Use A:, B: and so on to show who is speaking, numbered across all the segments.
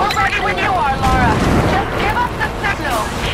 A: We're ready when you are, Lara. Just give us the signal.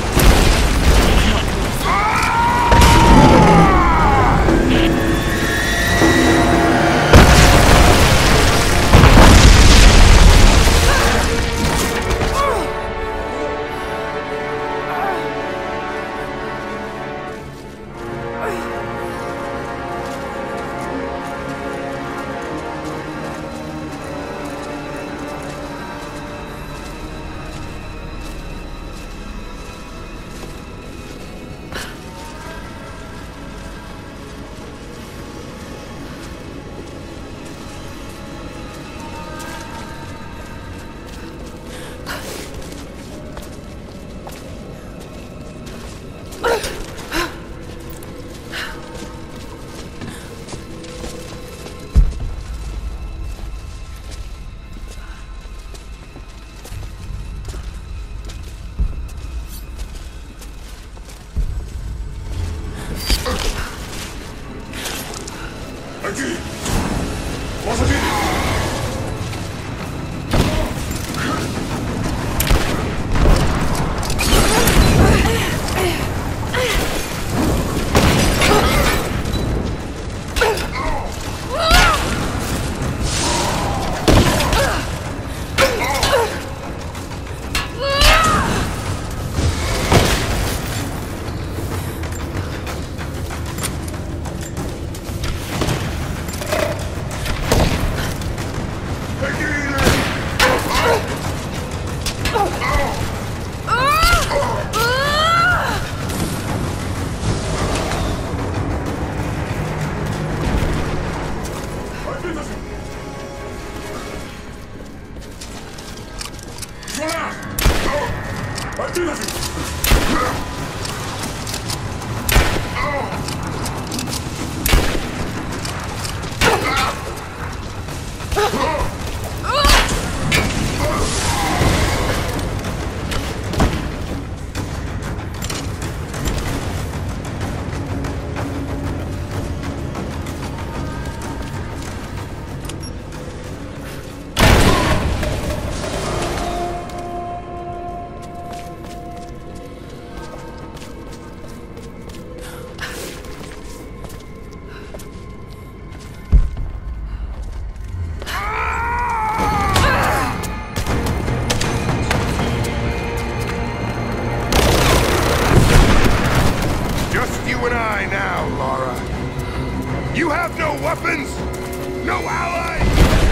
B: You have no weapons, no allies,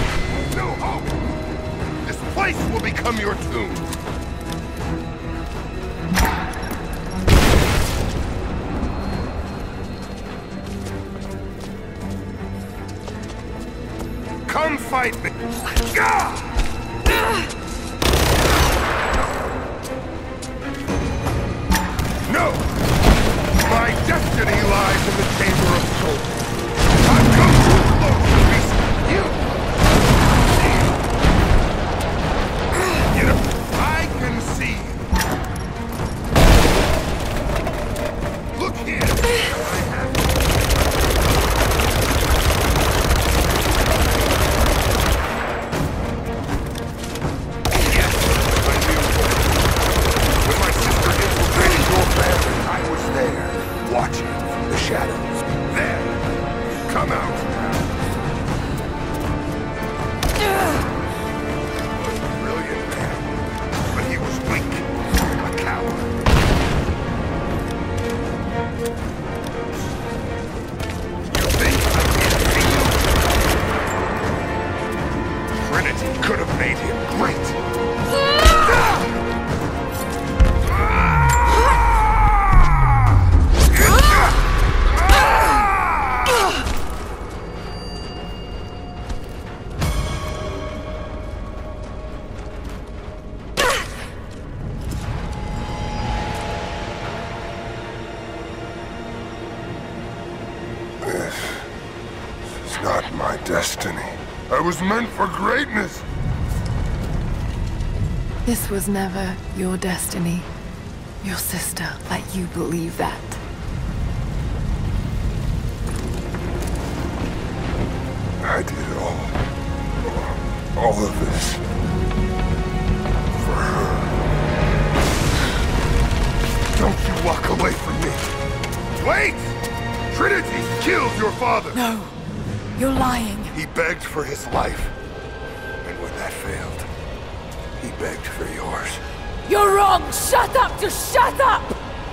B: no hope. This place will become your tomb. Come fight me. No! My destiny lies in the Chamber of Souls. I've come too close to be you. You know, I can see you. Look here. I have watching from the shadows. There! Come out now! Brilliant man, but he was weak. A coward. You think I can't see you? Trinity could have made him great. Not my destiny. I was meant for greatness.
C: This was never your destiny. Your sister let you believe that.
B: I did it all. All of this. killed your father!
C: No, you're lying.
B: He begged for his life. And when that failed, he begged for yours.
C: You're wrong! Shut up! Just shut up!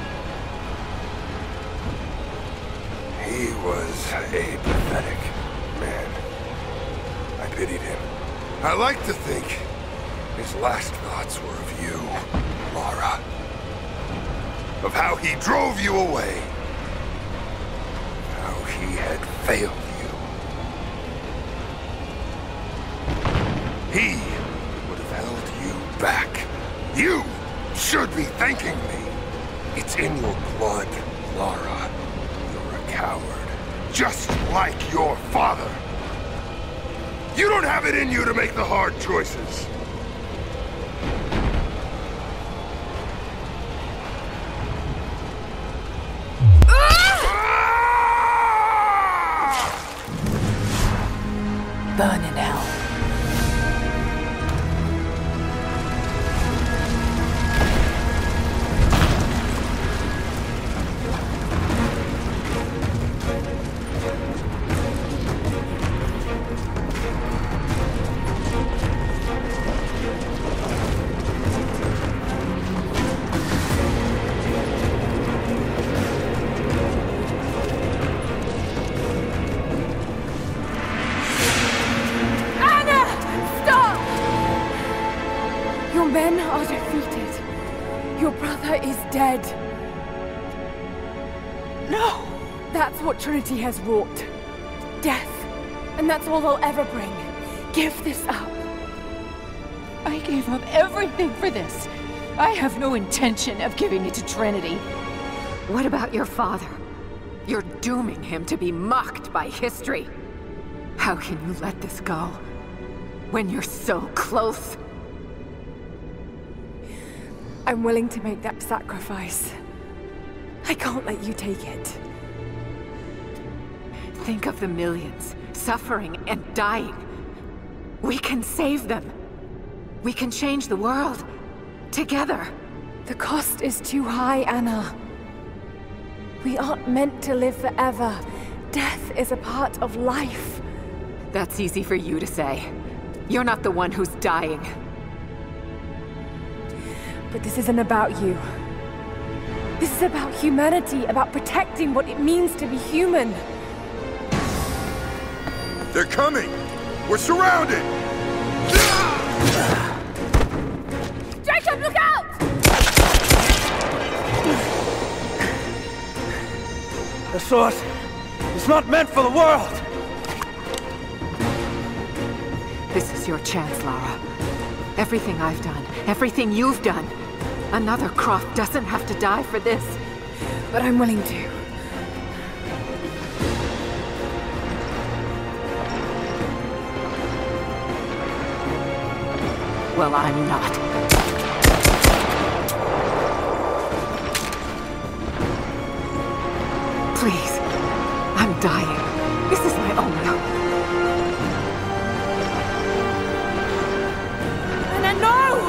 B: He was a pathetic man. I pitied him. I like to think his last thoughts were of you, Lara. Of how he drove you away. How he had failed you. He would have held you back. You should be thanking me. It's in your blood, Lara. You're a coward. Just like your father. You don't have it in you to make the hard choices.
C: Burn in hell. Men are defeated. Your brother is dead. No! That's what Trinity has wrought. Death. And that's all they'll ever bring. Give this up.
D: I gave up everything for this. I have no intention of giving it to Trinity.
E: What about your father? You're dooming him to be mocked by history. How can you let this go? When you're so close?
C: I'm willing to make that sacrifice. I can't let you take it.
E: Think of the millions, suffering and dying. We can save them. We can change the world. Together.
C: The cost is too high, Anna. We aren't meant to live forever. Death is a part of life.
E: That's easy for you to say. You're not the one who's dying.
C: But this isn't about you. This is about humanity, about protecting what it means to be human.
B: They're coming! We're surrounded!
C: Jacob, look out!
F: The source is not meant for the world!
E: This is your chance, Lara. Everything I've done, everything you've done. Another Croft doesn't have to die for this.
C: But I'm willing to.
E: Well, I'm not. Please. I'm dying. This is my only hope.
C: Anna, no!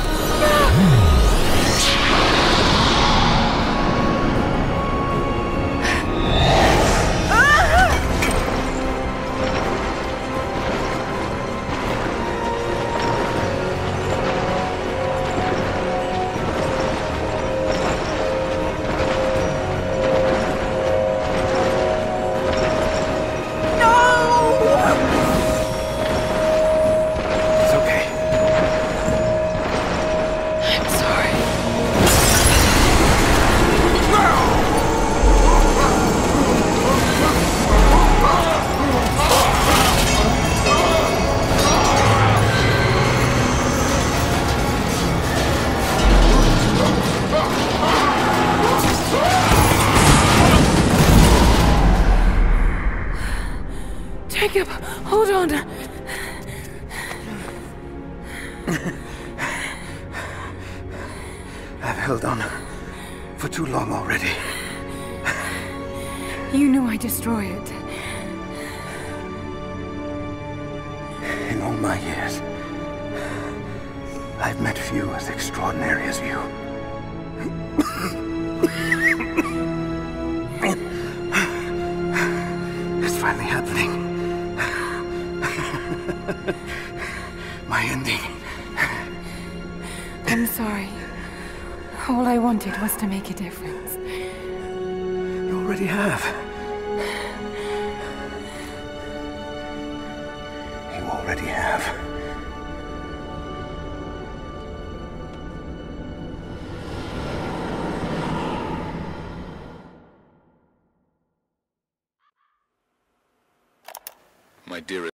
C: Jacob, hold on.
F: I've held on for too long already.
C: You knew I'd destroy it.
F: In all my years, I've met few as extraordinary as you. finally happening. My ending.
C: I'm sorry. All I wanted was to make a difference.
F: You already have. You already have.
B: My dearest.